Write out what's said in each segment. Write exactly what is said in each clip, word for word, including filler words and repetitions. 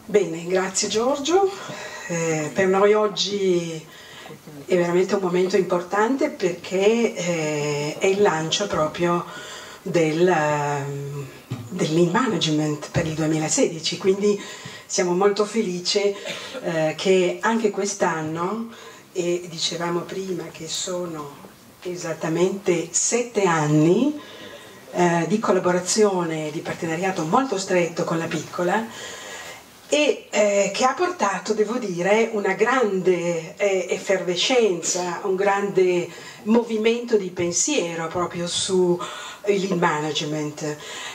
Bene, grazie Giorgio. Eh, per noi oggi è veramente un momento importante perché eh, è il lancio proprio del, uh, del Lean Management per il duemilasedici, quindi siamo molto felici eh, che anche quest'anno, e dicevamo prima che sono esattamente sette anni eh, di collaborazione, di partenariato molto stretto con la Piccola, e eh, che ha portato, devo dire, una grande eh, effervescenza, un grande movimento di pensiero proprio sul Lean Management.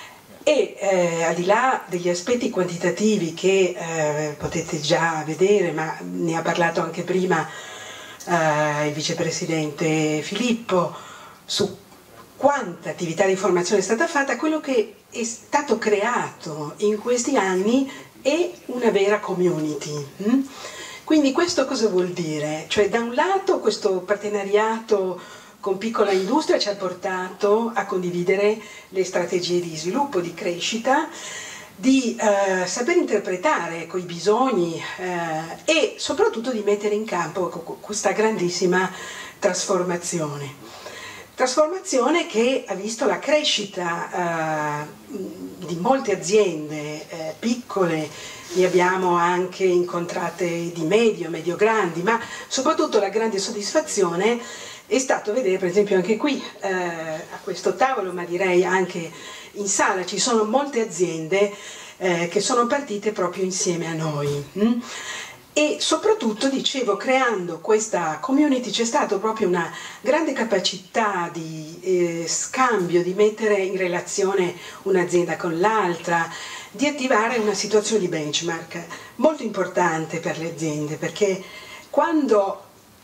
E eh, al di là degli aspetti quantitativi che eh, potete già vedere, ma ne ha parlato anche prima eh, il vicepresidente Filippo, su quanta attività di formazione è stata fatta, quello che è stato creato in questi anni è una vera community. Quindi questo cosa vuol dire? Cioè, da un lato questo partenariato con Piccola Industria ci ha portato a condividere le strategie di sviluppo, di crescita, di eh, saper interpretare quei bisogni eh, e soprattutto di mettere in campo questa grandissima trasformazione. Trasformazione che ha visto la crescita eh, di molte aziende eh, piccole, ne abbiamo anche incontrate di medio, medio-grandi, ma soprattutto la grande soddisfazione è stato vedere, per esempio anche qui eh, a questo tavolo, ma direi anche in sala, ci sono molte aziende eh, che sono partite proprio insieme a noi. Hm? E soprattutto, dicevo, creando questa community c'è stata proprio una grande capacità di eh, scambio, di mettere in relazione un'azienda con l'altra, di attivare una situazione di benchmark molto importante per le aziende, perché quando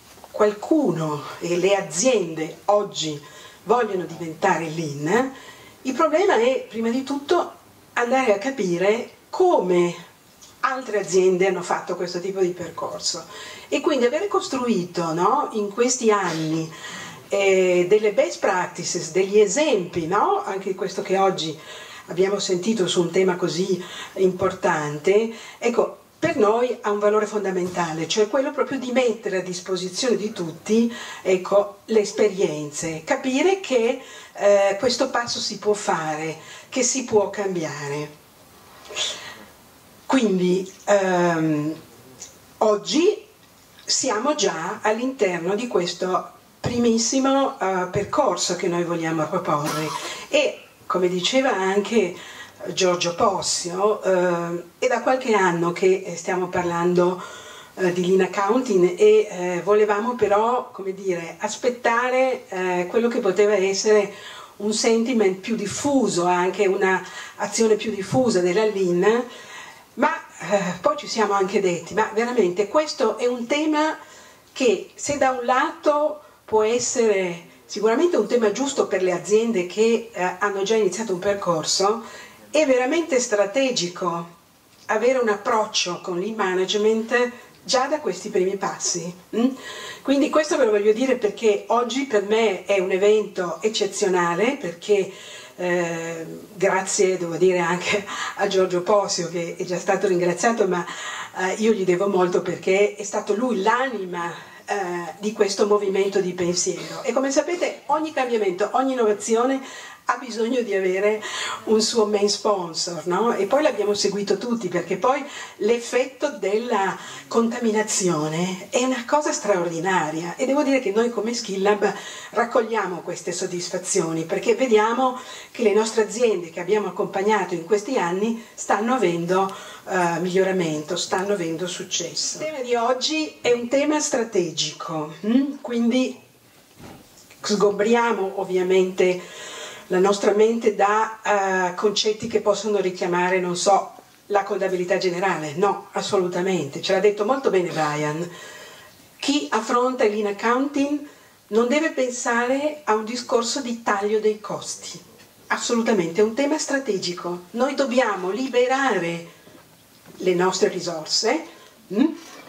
qualcuno e le aziende oggi vogliono diventare Lean, il problema è prima di tutto andare a capire come altre aziende hanno fatto questo tipo di percorso e quindi avere costruito, no, in questi anni eh, delle best practices, degli esempi, no? Anche questo che oggi abbiamo sentito su un tema così importante, ecco, per noi ha un valore fondamentale, cioè quello proprio di mettere a disposizione di tutti, ecco, le esperienze, capire che eh, questo passo si può fare, che si può cambiare. Quindi ehm, oggi siamo già all'interno di questo primissimo eh, percorso che noi vogliamo proporre e, come diceva anche Giorgio Possio, eh, è da qualche anno che stiamo parlando eh, di Lean Accounting e eh, volevamo però, come dire, aspettare eh, quello che poteva essere un sentiment più diffuso, anche un'azione più diffusa della Lean. Ma eh, poi ci siamo anche detti, ma veramente questo è un tema che, se da un lato può essere sicuramente un tema giusto per le aziende che eh, hanno già iniziato un percorso, è veramente strategico avere un approccio con Lean Management già da questi primi passi. Mm? Quindi questo ve lo voglio dire perché oggi per me è un evento eccezionale, perché Eh, grazie, devo dire, anche a Giorgio Possio, che è già stato ringraziato, ma eh, io gli devo molto perché è stato lui l'anima eh, di questo movimento di pensiero. E come sapete, ogni cambiamento, ogni innovazione ha bisogno di avere un suo main sponsor, no? E poi l'abbiamo seguito tutti, perché poi l'effetto della contaminazione è una cosa straordinaria e devo dire che noi come Skill Lab raccogliamo queste soddisfazioni, perché vediamo che le nostre aziende che abbiamo accompagnato in questi anni stanno avendo uh, miglioramento, stanno avendo successo. Il tema di oggi è un tema strategico, hm? Quindi sgombriamo ovviamente la nostra mente da uh, concetti che possono richiamare, non so, la contabilità generale. No, assolutamente, ce l'ha detto molto bene Brian. Chi affronta il Lean Accounting non deve pensare a un discorso di taglio dei costi, assolutamente, è un tema strategico. Noi dobbiamo liberare le nostre risorse hm,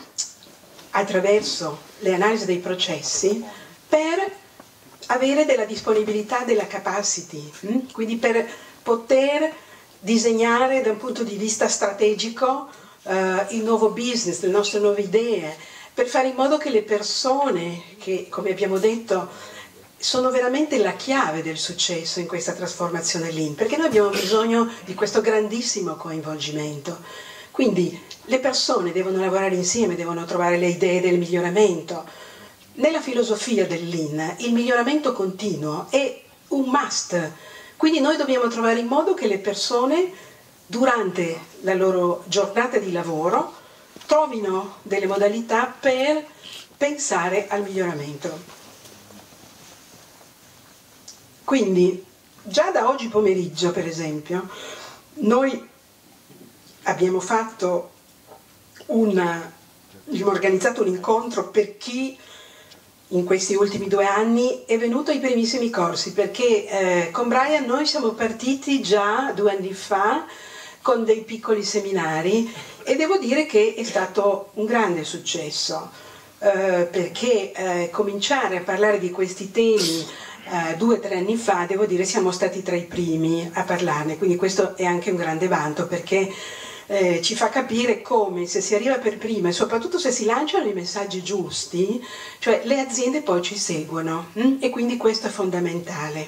attraverso le analisi dei processi per avere della disponibilità, della capacity, quindi per poter disegnare da un punto di vista strategico uh, il nuovo business, le nostre nuove idee, per fare in modo che le persone, che come abbiamo detto sono veramente la chiave del successo in questa trasformazione Lean, perché noi abbiamo bisogno di questo grandissimo coinvolgimento. Quindi le persone devono lavorare insieme, devono trovare le idee del miglioramento. Nella filosofia del Lean il miglioramento continuo è un must, quindi noi dobbiamo trovare in modo che le persone durante la loro giornata di lavoro trovino delle modalità per pensare al miglioramento. Quindi già da oggi pomeriggio, per esempio, noi abbiamo fatto una, abbiamo organizzato un incontro per chi in questi ultimi due anni è venuto ai primissimi corsi, perché eh, con Brian noi siamo partiti già due anni fa con dei piccoli seminari e devo dire che è stato un grande successo, eh, perché eh, cominciare a parlare di questi temi eh, due o tre anni fa, devo dire, siamo stati tra i primi a parlarne, quindi questo è anche un grande vanto, perché Eh, ci fa capire come se si arriva per prima e soprattutto se si lanciano i messaggi giusti, cioè le aziende poi ci seguono, hm? E quindi questo è fondamentale.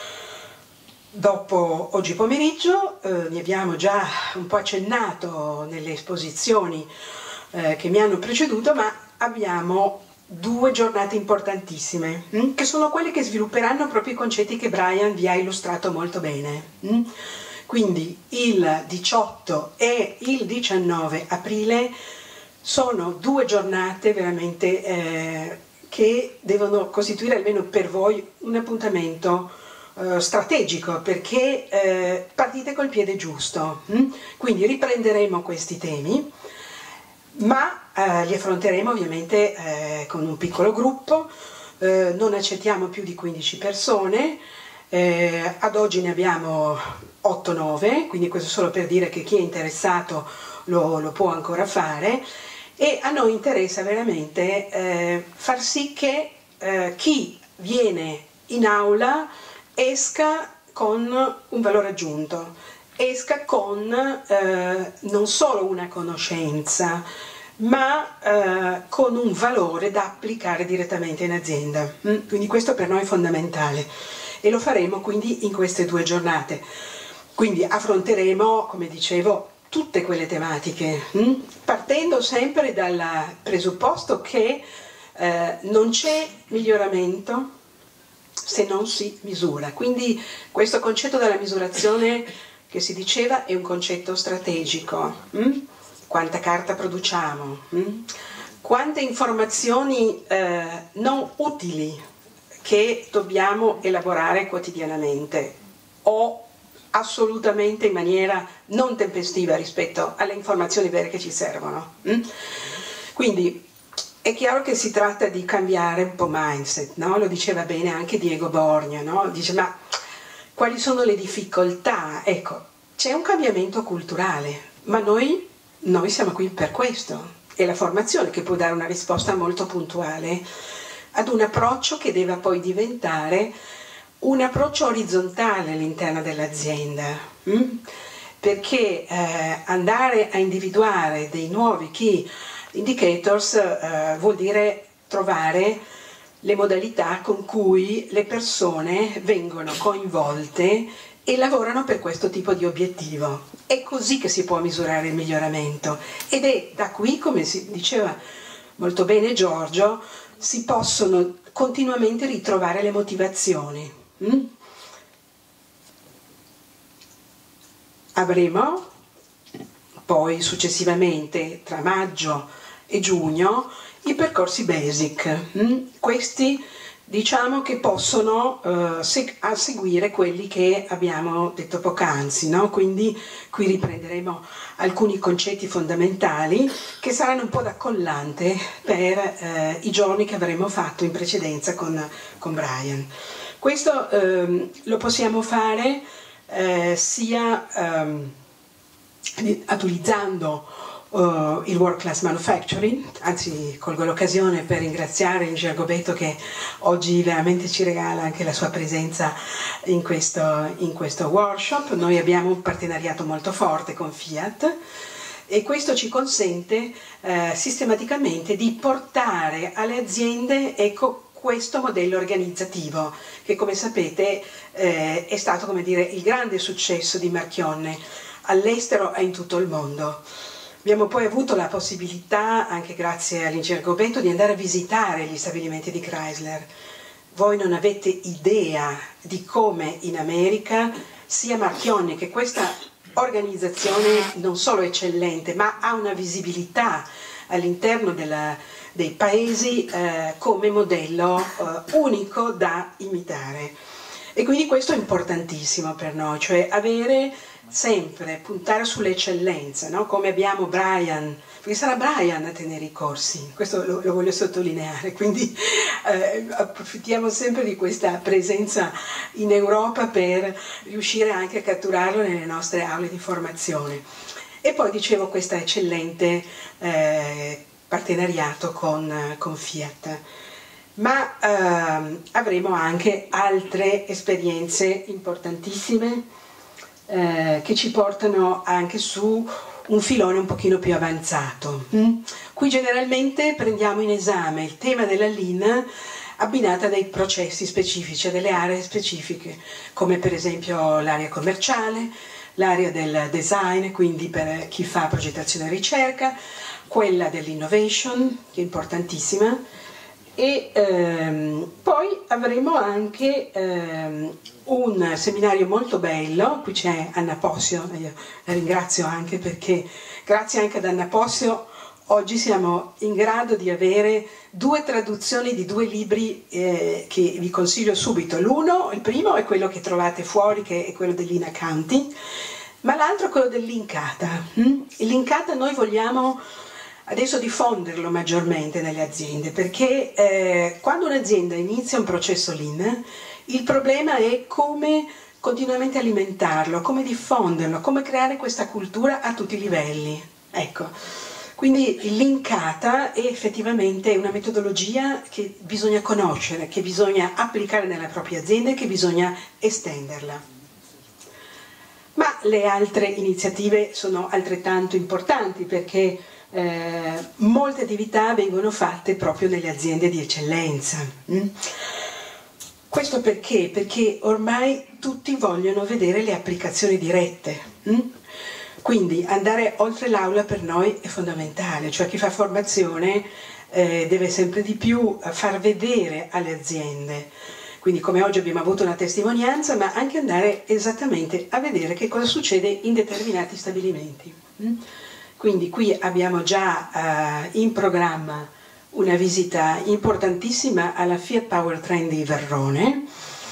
Dopo oggi pomeriggio eh, ne abbiamo già un po' accennato nelle esposizioni eh, che mi hanno preceduto, ma abbiamo due giornate importantissime hm? che sono quelle che svilupperanno proprio i concetti che Brian vi ha illustrato molto bene. Hm? Quindi il diciotto e il diciannove aprile sono due giornate veramente eh, che devono costituire almeno per voi un appuntamento eh, strategico, perché eh, partite col piede giusto. Hm? Quindi riprenderemo questi temi, ma eh, li affronteremo ovviamente eh, con un piccolo gruppo, eh, non accettiamo più di quindici persone. Eh, ad oggi ne abbiamo otto nove, quindi questo solo per dire che chi è interessato lo, lo può ancora fare, e a noi interessa veramente eh, far sì che eh, chi viene in aula esca con un valore aggiunto, esca con eh, non solo una conoscenza, ma eh, con un valore da applicare direttamente in azienda. Mm? Quindi questo per noi è fondamentale. E lo faremo quindi in queste due giornate. Quindi affronteremo, come dicevo, tutte quelle tematiche, hm? partendo sempre dal presupposto che eh, non c'è miglioramento se non si misura. Quindi questo concetto della misurazione che si diceva è un concetto strategico. Hm? Quanta carta produciamo? Hm? Quante informazioni eh, non utili che dobbiamo elaborare quotidianamente o assolutamente in maniera non tempestiva rispetto alle informazioni vere che ci servono. Quindi è chiaro che si tratta di cambiare un po' mindset, no? Lo diceva bene anche Diego Borgna, no? Dice: ma quali sono le difficoltà? Ecco, c'è un cambiamento culturale, ma noi, noi siamo qui per questo, è la formazione che può dare una risposta molto puntuale ad un approccio che deve poi diventare un approccio orizzontale all'interno dell'azienda, hm? perché eh, andare a individuare dei nuovi key indicators eh, vuol dire trovare le modalità con cui le persone vengono coinvolte e lavorano per questo tipo di obiettivo. È così che si può misurare il miglioramento, ed è da qui, come si diceva molto bene Giorgio, si possono continuamente ritrovare le motivazioni. Mm? Avremo poi successivamente tra maggio e giugno i percorsi basic. Mm? Questi diciamo che possono uh, seg- a seguire quelli che abbiamo detto poc'anzi, no? Quindi qui riprenderemo alcuni concetti fondamentali che saranno un po' da collante per uh, i giorni che avremo fatto in precedenza con, con Brian. Questo um, lo possiamo fare uh, sia um, utilizzando Uh, il World Class Manufacturing, anzi colgo l'occasione per ringraziare il Giacobeto che oggi veramente ci regala anche la sua presenza in questo, in questo workshop. Noi abbiamo un partenariato molto forte con Fiat e questo ci consente eh, sistematicamente di portare alle aziende, ecco, questo modello organizzativo che, come sapete, eh, è stato, come dire, il grande successo di Marchionne all'estero e in tutto il mondo. Abbiamo poi avuto la possibilità, anche grazie all'ingegner Gobetto, di andare a visitare gli stabilimenti di Chrysler. Voi non avete idea di come in America sia Marchionne, che questa organizzazione non solo eccellente, ma ha una visibilità all'interno dei paesi eh, come modello eh, unico da imitare. E quindi questo è importantissimo per noi, cioè avere sempre, puntare sull'eccellenza, no? Come abbiamo Brian, perché sarà Brian a tenere i corsi, questo lo, lo voglio sottolineare, quindi eh, approfittiamo sempre di questa presenza in Europa per riuscire anche a catturarlo nelle nostre aule di formazione. E poi dicevo questa eccellente eh, partenariato con, con Fiat. Ma eh, avremo anche altre esperienze importantissime eh, che ci portano anche su un filone un pochino più avanzato. Mm? Qui generalmente prendiamo in esame il tema della Lean abbinata a dei processi specifici, a delle aree specifiche, come per esempio l'area commerciale, l'area del design, quindi per chi fa progettazione e ricerca, quella dell'innovation, che è importantissima, e ehm, poi avremo anche ehm, un seminario molto bello, qui c'è Anna Possio, io la ringrazio anche perché grazie anche ad Anna Possio oggi siamo in grado di avere due traduzioni di due libri eh, che vi consiglio subito. L'uno, il primo, è quello che trovate fuori, che è quello dell'In Accounting, ma l'altro è quello dell'Incata. Mm? L'Incata noi vogliamo adesso diffonderlo maggiormente nelle aziende, perché eh, quando un'azienda inizia un processo Lean, il problema è come continuamente alimentarlo, come diffonderlo, come creare questa cultura a tutti i livelli. Ecco, quindi l'Incata è effettivamente una metodologia che bisogna conoscere, che bisogna applicare nella propria azienda e che bisogna estenderla. Ma le altre iniziative sono altrettanto importanti perché Eh, molte attività vengono fatte proprio nelle aziende di eccellenza. Mm? Questo perché? Perché ormai tutti vogliono vedere le applicazioni dirette. Mm? Quindi andare oltre l'aula per noi è fondamentale, cioè chi fa formazione eh, deve sempre di più far vedere alle aziende. Quindi come oggi abbiamo avuto una testimonianza, ma anche andare esattamente a vedere che cosa succede in determinati stabilimenti. Mm? Quindi qui abbiamo già uh, in programma una visita importantissima alla Fiat Powertrain di Verrone.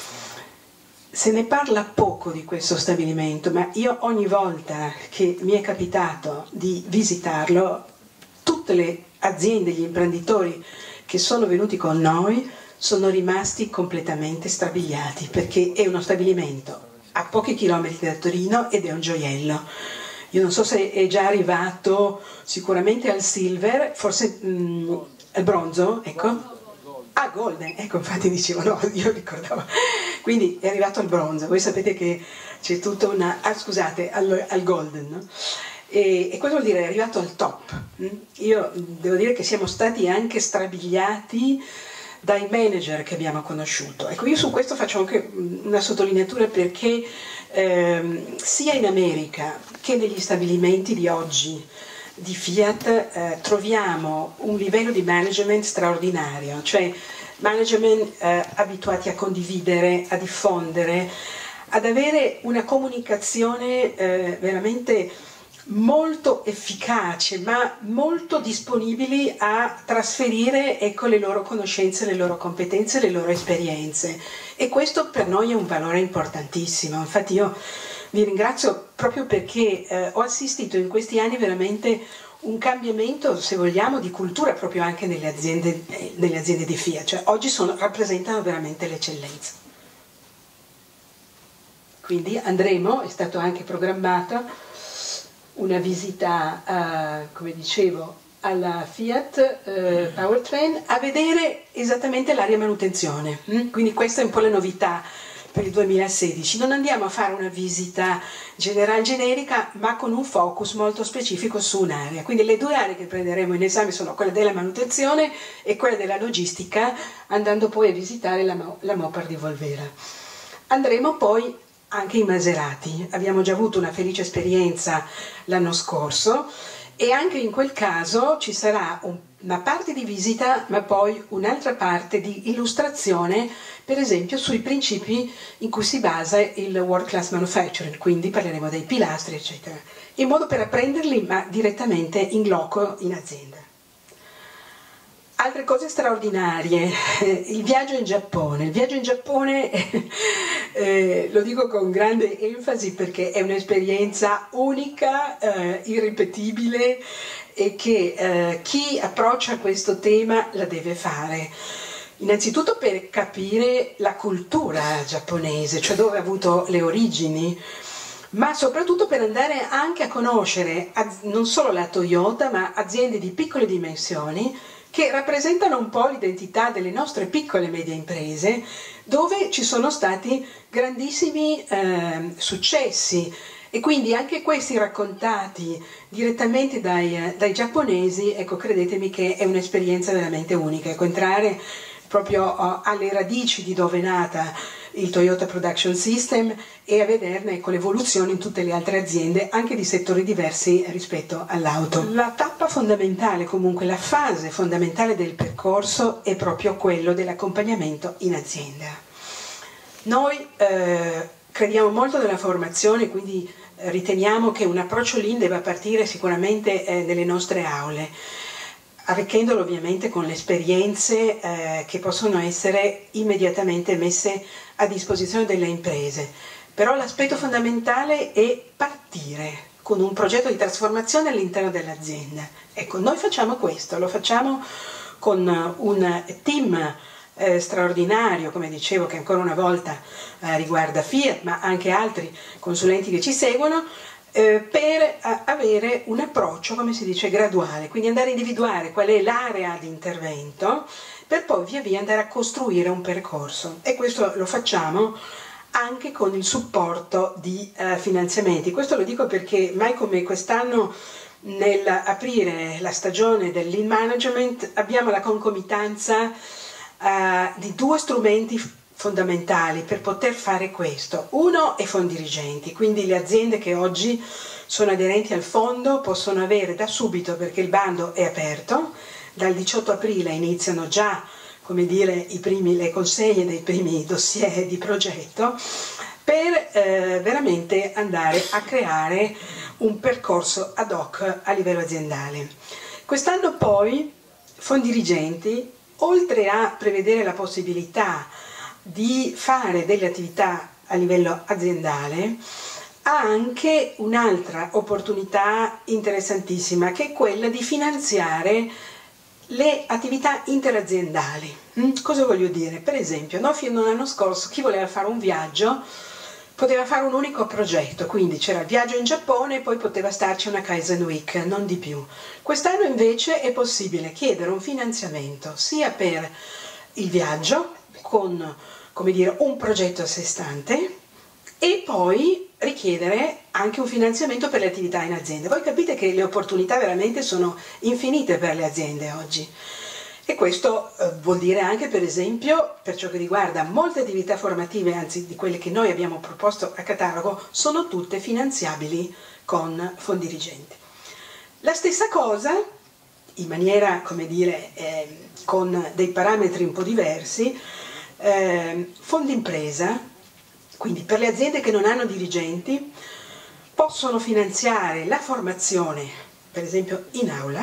Se ne parla poco di questo stabilimento, ma io ogni volta che mi è capitato di visitarlo, tutte le aziende, gli imprenditori che sono venuti con noi sono rimasti completamente strabiliati, perché è uno stabilimento a pochi chilometri da Torino ed è un gioiello. Io non so se è già arrivato sicuramente al silver, forse mh, al bronzo, ecco. Ah, golden, ecco, infatti dicevo, no, io ricordavo. Quindi è arrivato al bronzo, voi sapete che c'è tutta una... Ah, scusate, al, al golden, no? E, e questo vuol dire è arrivato al top. Io devo dire che siamo stati anche strabiliati dai manager che abbiamo conosciuto. Ecco, io su questo faccio anche una sottolineatura perché ehm, sia in America che negli stabilimenti di oggi di Fiat eh, troviamo un livello di management straordinario, cioè management eh, abituati a condividere, a diffondere, ad avere una comunicazione eh, veramente molto efficace, ma molto disponibili a trasferire, ecco, le loro conoscenze, le loro competenze, le loro esperienze. E questo per noi è un valore importantissimo. Infatti io vi ringrazio proprio perché eh, ho assistito in questi anni veramente un cambiamento, se vogliamo, di cultura proprio anche nelle aziende, eh, nelle aziende di Fiat. Cioè, oggi sono, rappresentano veramente l'eccellenza. Quindi andremo, è stato anche programmato una visita, uh, come dicevo, alla Fiat uh, Powertrain a vedere esattamente l'area manutenzione. Mm? Quindi questa è un po' la novità per il duemilasedici. Non andiamo a fare una visita generale generica, ma con un focus molto specifico su un'area. Quindi le due aree che prenderemo in esame sono quella della manutenzione e quella della logistica, andando poi a visitare la, la Mopar di Volvera. Andremo poi anche in Maserati. Abbiamo già avuto una felice esperienza l'anno scorso e anche in quel caso ci sarà un, una parte di visita, ma poi un'altra parte di illustrazione, per esempio sui principi in cui si basa il World Class Manufacturing, quindi parleremo dei pilastri eccetera, in modo per apprenderli ma direttamente in loco in azienda. Altre cose straordinarie, il viaggio in Giappone. Il viaggio in Giappone eh, lo dico con grande enfasi perché è un'esperienza unica, eh, irripetibile e che eh, chi approccia questo tema la deve fare. Innanzitutto per capire la cultura giapponese, cioè dove ha avuto le origini, ma soprattutto per andare anche a conoscere non solo la Toyota, ma aziende di piccole dimensioni che rappresentano un po' l'identità delle nostre piccole e medie imprese, dove ci sono stati grandissimi eh, successi e quindi anche questi raccontati direttamente dai, dai giapponesi, ecco, credetemi che è un'esperienza veramente unica, ecco, entrare proprio oh, alle radici di dove è nata il Toyota Production System e a vederne ecco, l'evoluzione in tutte le altre aziende, anche di settori diversi rispetto all'auto. La tappa fondamentale, comunque la fase fondamentale del percorso è proprio quello dell'accompagnamento in azienda. Noi eh, crediamo molto nella formazione, quindi eh, riteniamo che un approccio Lean debba partire sicuramente eh, nelle nostre aule, arricchendolo ovviamente con le esperienze eh, che possono essere immediatamente messe a disposizione delle imprese. Però l'aspetto fondamentale è partire con un progetto di trasformazione all'interno dell'azienda. Ecco, noi facciamo questo, lo facciamo con un team eh, straordinario, come dicevo, che ancora una volta eh, riguarda Fiat, ma anche altri consulenti che ci seguono, Eh, per a, avere un approccio, come si dice, graduale, quindi andare a individuare qual è l'area di intervento per poi via via andare a costruire un percorso, e questo lo facciamo anche con il supporto di eh, finanziamenti. Questo lo dico perché mai come quest'anno, nell'aprire la stagione del Lean Management, abbiamo la concomitanza eh, di due strumenti fondamentali per poter fare questo. Uno è fondi dirigenti, quindi le aziende che oggi sono aderenti al fondo possono avere da subito, perché il bando è aperto, dal diciotto aprile iniziano già, come dire, i primi, le consegne dei primi dossier di progetto, per eh, veramente andare a creare un percorso ad hoc a livello aziendale. Quest'anno poi fondi dirigenti, oltre a prevedere la possibilità di fare delle attività a livello aziendale, ha anche un'altra opportunità interessantissima, che è quella di finanziare le attività interaziendali. Mm? Cosa voglio dire? Per esempio, no, fino all'anno scorso chi voleva fare un viaggio poteva fare un unico progetto, quindi c'era il viaggio in Giappone e poi poteva starci una Kaizen Week, non di più. Quest'anno invece è possibile chiedere un finanziamento sia per il viaggio, con, come dire, un progetto a sé stante, e poi richiedere anche un finanziamento per le attività in azienda. Voi capite che le opportunità veramente sono infinite per le aziende oggi. E questo eh, vuol dire anche, per esempio, per ciò che riguarda molte attività formative, anzi di quelle che noi abbiamo proposto a catalogo, sono tutte finanziabili con fondi dirigenti. La stessa cosa, in maniera, come dire, eh, con dei parametri un po' diversi, eh, fondi impresa, quindi per le aziende che non hanno dirigenti, possono finanziare la formazione, per esempio in aula,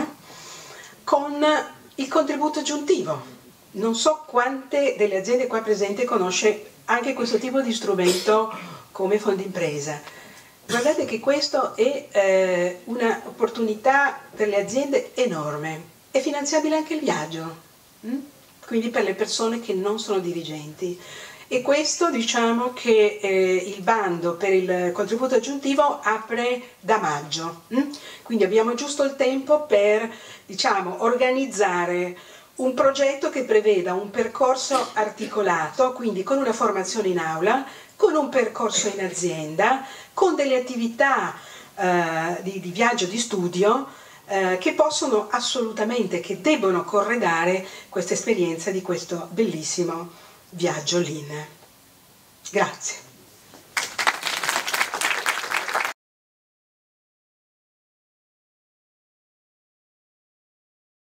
con il contributo aggiuntivo. Non so quante delle aziende qua presenti conosce anche questo tipo di strumento come fondi impresa. Guardate che questo è eh, un'opportunità per le aziende enorme. È finanziabile anche il viaggio, hm? Quindi per le persone che non sono dirigenti. E questo, diciamo che eh, il bando per il contributo aggiuntivo apre da maggio, hm? Quindi abbiamo giusto il tempo per, diciamo, organizzare un progetto che preveda un percorso articolato, quindi con una formazione in aula, con un percorso in azienda, con delle attività eh, di, di viaggio, di studio, eh, che possono assolutamente, che debbono corredare questa esperienza di questo bellissimo viaggio Lean. Grazie.